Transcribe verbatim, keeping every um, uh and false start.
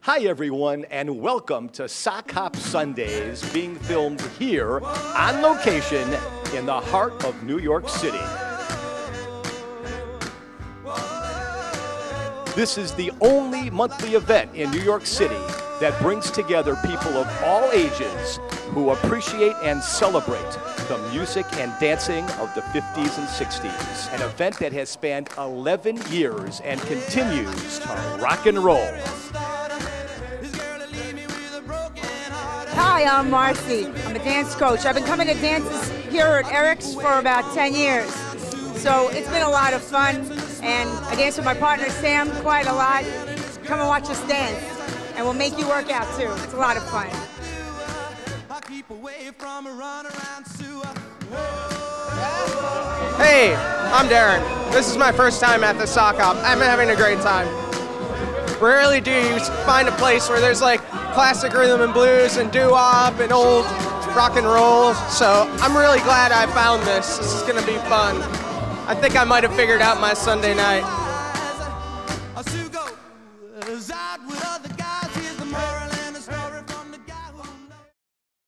Hi everyone, and welcome to Sock Hop Sundays, being filmed here on location in the heart of New York City. This is the only monthly event in New York City that brings together people of all ages who appreciate and celebrate the music and dancing of the fifties and sixties. An event that has spanned eleven years and continues to rock and roll. Hi, I'm Marcy. I'm a dance coach. I've been coming to dances here at Eric's for about ten years. So it's been a lot of fun, and I dance with my partner Sam quite a lot. Come and watch us dance, and we'll make you work out too. It's a lot of fun. Hey, I'm Darren. This is my first time at the Sock Hop. I'm having a great time. Rarely do you find a place where there's like classic rhythm and blues and doo-wop and old rock and roll. So I'm really glad I found this. This is gonna be fun. I think I might have figured out my Sunday night.